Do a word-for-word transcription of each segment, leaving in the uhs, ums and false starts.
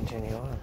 continue on.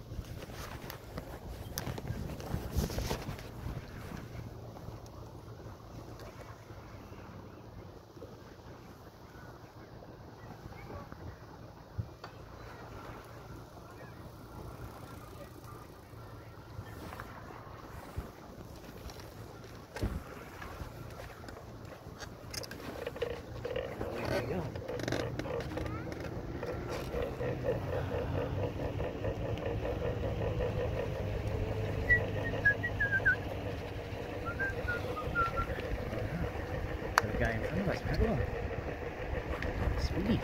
The guy in front of us pedaling. Speedy.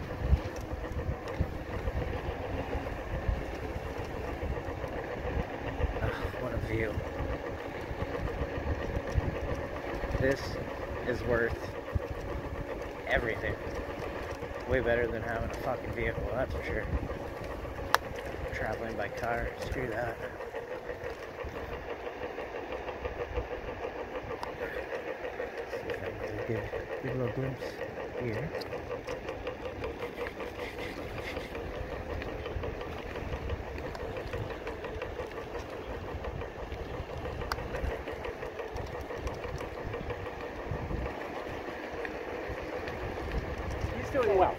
Oh, what a view. This is worth everything. Way better than having a fucking vehicle, that's for sure. Traveling by car, screw that. See if I can get a good, good little glimpse here. He's doing well.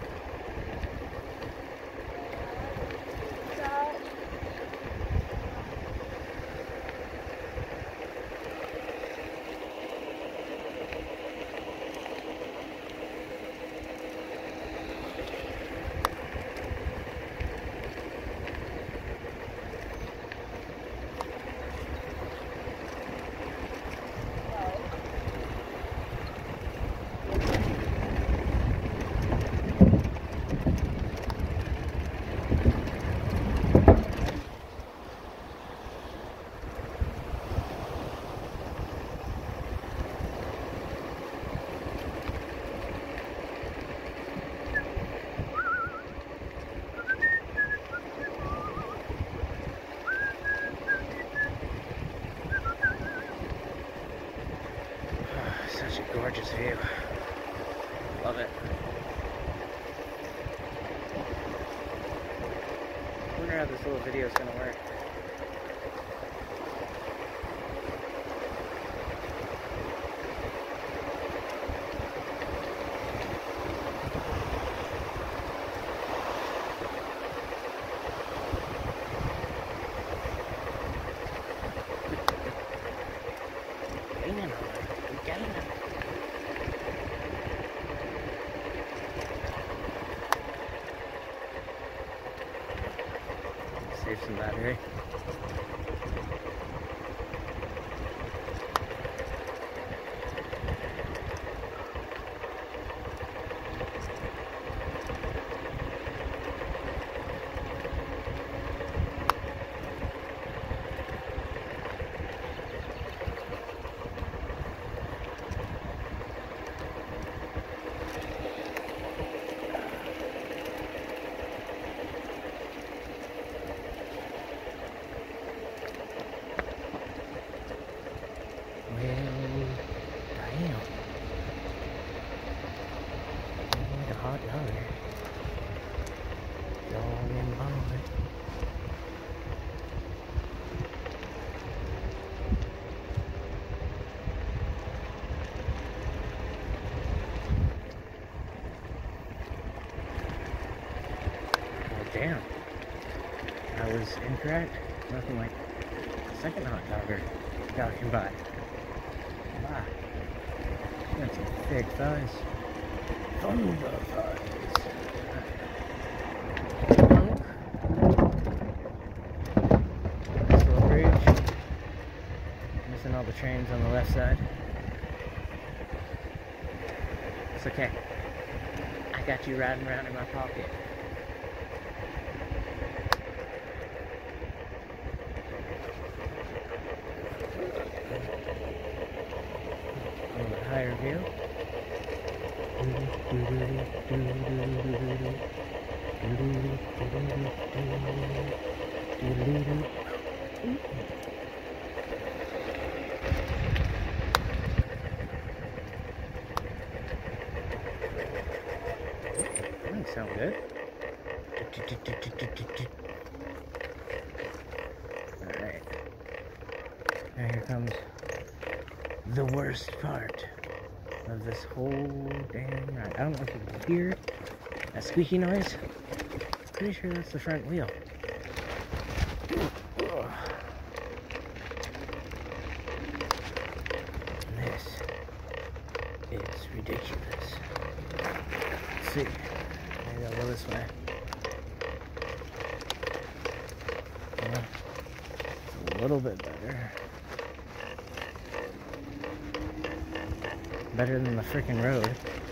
Such a gorgeous view. Love it. I wonder how this little video is going to work. Save some battery. Hot dog. Long and long. Oh damn. I was incorrect. Nothing like the second hot dogger walking by. Wow. That's some thick thighs. Thunder thighs. Nice little bridge. Missing all the trains on the left side. It's okay. I got you riding around in my pocket. A little bit higher view. That sounds good. Alright. Now here comes the worst part of this whole damn ride. I don't know if you can hear that squeaky noise. Pretty sure that's the front wheel. This is ridiculous. Let's see. Maybe I'll go this way. Yeah, it's a little bit better. Better than the freaking road.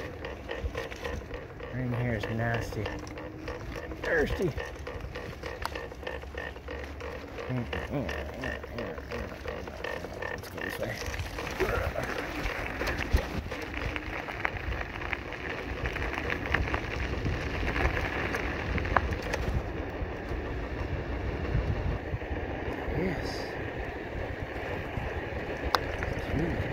Right in here is nasty. Thirsty. Let's go this way. Yes. Sweet.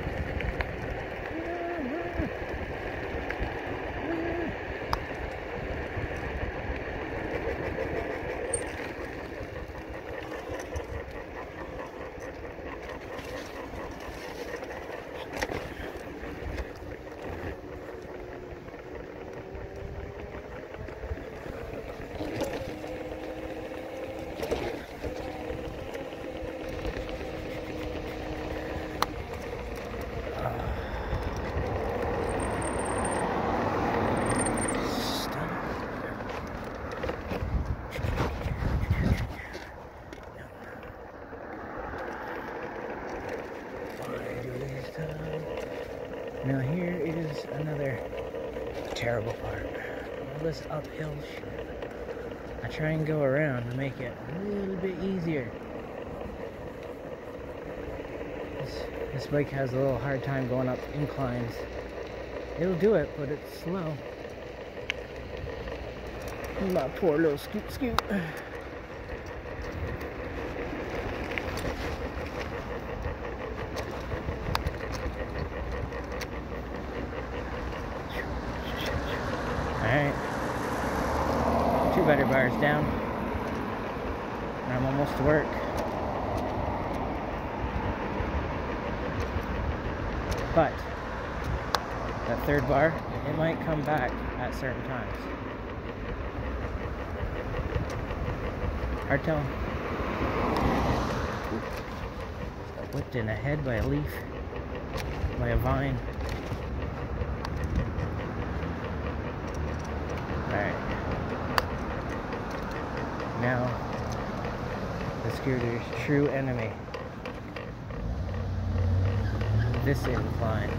Now here is another terrible part. All this uphill shit. I try and go around to make it a little bit easier. This, this bike has a little hard time going up inclines. It'll do it, but it's slow. My poor little scoot scoot. Alright, two battery bars down, and I'm almost to work. But, that third bar, it might come back at certain times. Hard telling. Got whipped in the head by a leaf, by a vine. Alright. Now, the scooter's true enemy. This incline.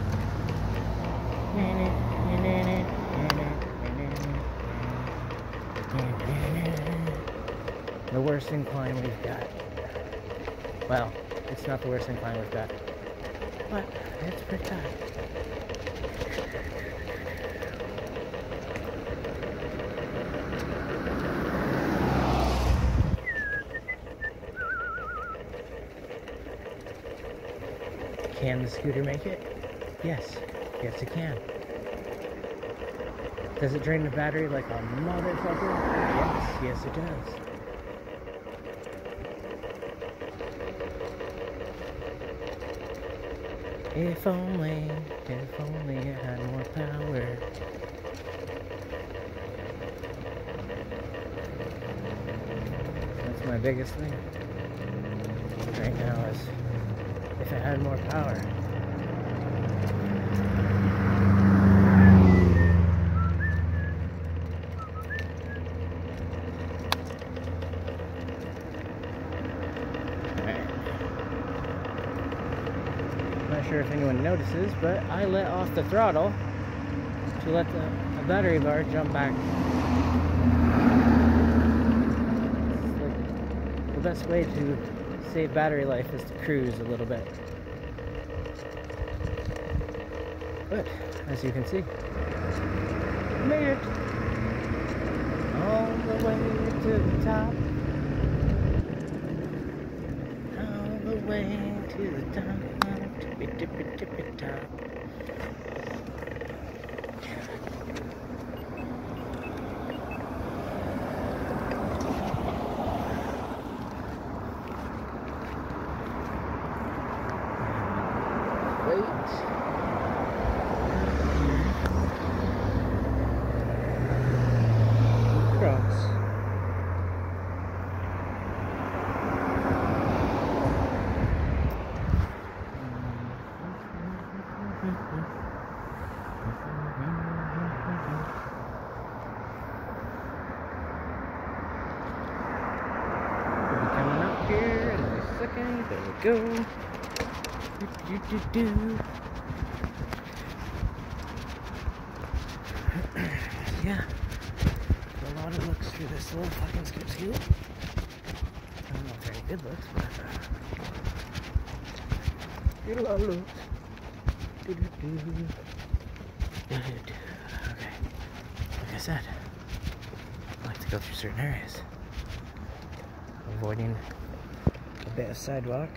The worst incline we've got. Well, it's not the worst incline we've got, but it's pretty tight. Can the scooter make it? Yes. Yes, it can. Does it drain the battery like a motherfucker? Yes. Yes, it does. If only, if only it had more power. That's my biggest thing right now is if it had more power. Not sure if anyone notices, but I let off the throttle to let the, the battery bar jump back. It's like the best way to save battery life is to cruise a little bit. But as you can see, made it all the way to the top. All the way to the top. Tippy tippy tippy top. second. There we go. Do, do, do, do. Yeah. A lot of looks for this little fucking scoot scoot. I don't know if very good looks, but uh, get a lot of looks. Do, do, do. Do, do, do. Okay. Like I said, I like to go through certain areas, avoiding a bit of sidewalk.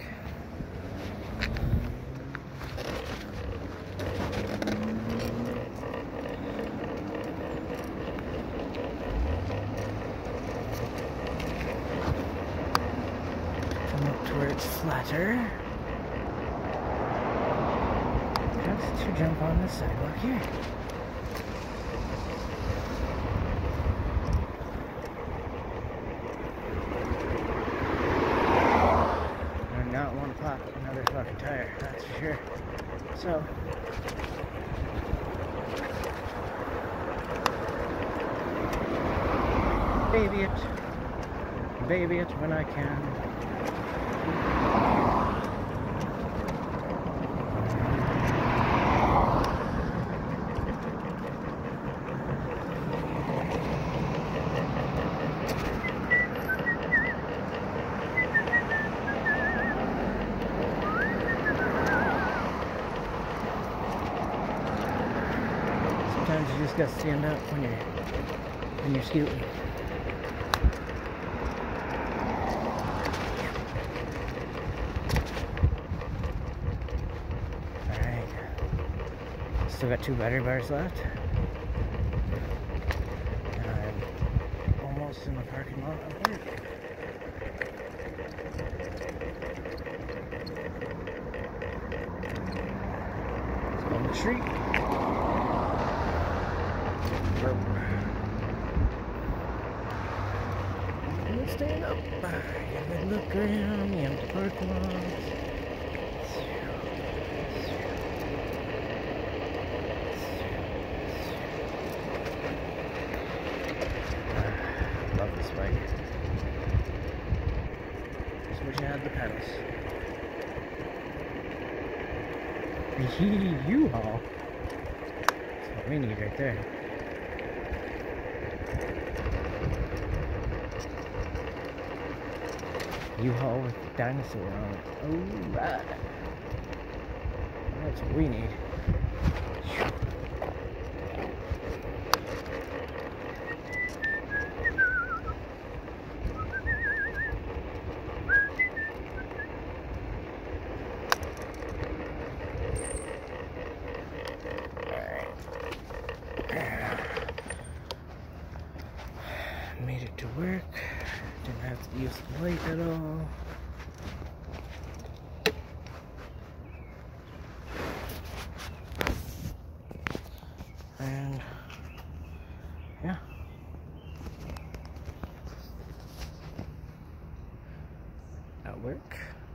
Come up to where it's flatter. Just to jump on the sidewalk here. Not want to pop another fucking tire, that's for sure. So, baby it, baby it when I can. Sometimes you just gotta stand up when you're when you're scooting. Alright. Still got two battery bars left. And I'm almost in the parking lot of work. Let's go on the street. Let's stand up. Give a look around the empty parking lot. Love this bike. Just wish I had the pedals. U-Haul. That's what we need right there. U-Haul with dinosaur on it. Oh, right. That's what we need. Made it to work. Didn't have to use the light at all. And yeah. At work.